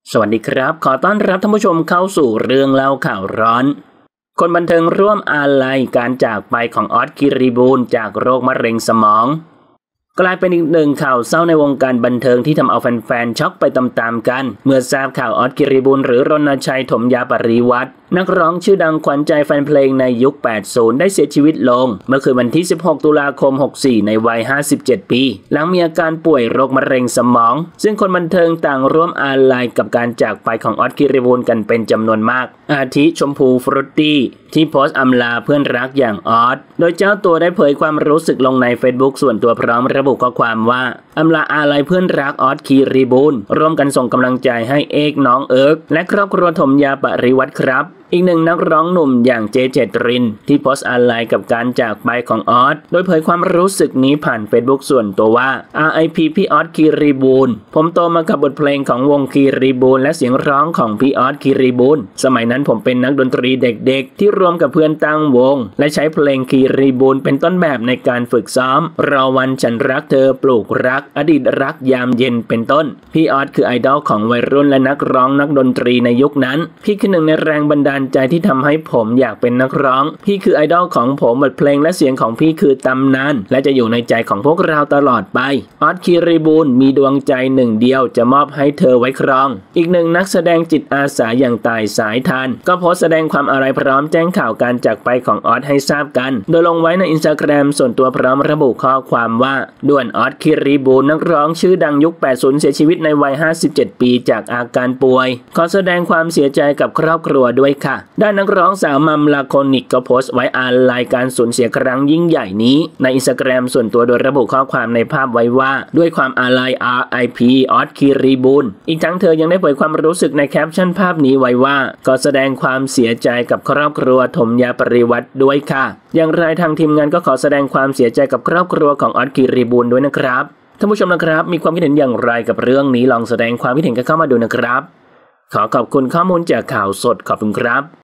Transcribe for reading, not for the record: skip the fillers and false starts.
สวัสดีครับขอต้อนรับท่านผู้ชมเข้าสู่เรื่องเล่าข่าวร้อนคนบันเทิงร่วมอาลัยการจากไปของออสคิริบูลจากโรคมะเร็งสมองกลายเป็นอีกหนึ่งข่าวเศร้าในวงการบันเทิงที่ทำเอาแฟนๆช็อกไปตามๆกันเมื่อทราบข่าวออสคิริบูลหรือรณชัยถมยาปริวัฒน์นักร้องชื่อดังขวัญใจแฟนเพลงในยุค 80 ได้เสียชีวิตลงเมื่อคืนวันที่ 16 ตุลาคม 64 ในวัย 57 ปี หลังมีอาการป่วยโรคมะเร็งสมองซึ่งคนบันเทิงต่างร่วมอาลัยกับการจากไปของออสคิริบูลกันเป็นจำนวนมากอาทิชมพูฟรุตตี้ที่โพสต์อำลาเพื่อนรักอย่างออสโดยเจ้าตัวได้เผยความรู้สึกลงใน Facebook ส่วนตัวพร้อมระบุข้อความว่าอำลาอาลัยเพื่อนรักออสคิริบูลร่วมกันส่งกำลังใจให้เอกน้องเอิร์กและครอบครัวถมยาปริวัฒน์ครับอีกหนึ่งนักร้องหนุ่มอย่างเจเจตรินที่โพสต์อาลัยกับการจากไปของออสโดยเผยความรู้สึกนี้ผ่าน Facebook ส่วนตัวว่า RIP พี่ออสคิริบูลผมโตมากับบทเพลงของวงคิริบูลและเสียงร้องของพี่ออสคิริบูลสมัยนั้นผมเป็นนักดนตรีเด็กๆที่รวมกับเพื่อนตั้งวงและใช้เพลงคิริบูลเป็นต้นแบบในการฝึกซ้อมรอวันฉันรักเธอปลูกรักอดีตรักยามเย็นเป็นต้นพี่ออสคือไอดอลของวัยรุ่นและนักร้องนักดนตรีในยุคนั้นพี่คือหนึ่งในแรงบันดาลใจที่ทำให้ผมอยากเป็นนักร้องพี่คือไอดอลของผมบทเพลงและเสียงของพี่คือตำนานและจะอยู่ในใจของพวกเราตลอดไปออสคิริบูลมีดวงใจหนึ่งเดียวจะมอบให้เธอไว้ครองอีกหนึ่งนักแสดงจิตอาสาอย่างต่ายสายทานก็โพสต์แสดงความอาลัยพร้อมแจ้งข่าวการจากไปของออสให้ทราบกันโดยลงไว้ใน Instagram ส่วนตัวพร้อมระบุข้อความว่าด่วนออสคิริบูลนักร้องชื่อดังยุค 80 เสียชีวิตในวัย 57 ปีจากอาการป่วยขอแสดงความเสียใจกับครอบครัวด้วยค่ะด้านนักร้องสาวมัมลาโคนิกก็โพสต์ไว้อาลัยการสูญเสียครั้งยิ่งใหญ่นี้ใน Instagram ส่วนตัวโดยระบุข้อความในภาพไว้ว่าด้วยความอาลัย RIP ออสคิริบูลอีกทั้งเธอยังได้เผยความรู้สึกในแคปชั่นภาพนี้ไว้ว่าก็แสดงความเสียใจกับครอบครัวถมยาปริวัฒน์ด้วยค่ะอย่างไรทางทีมงานก็ขอแสดงความเสียใจกับครอบครัวของออสคิริบูลด้วยนะครับท่านผู้ชมนะครับมีความคิดเห็นอย่างไรกับเรื่องนี้ลองแสดงความคิดเห็นกันเข้ามาดูนะครับขอขอบคุณข้อมูลจากข่าวสดขอบคุณครับ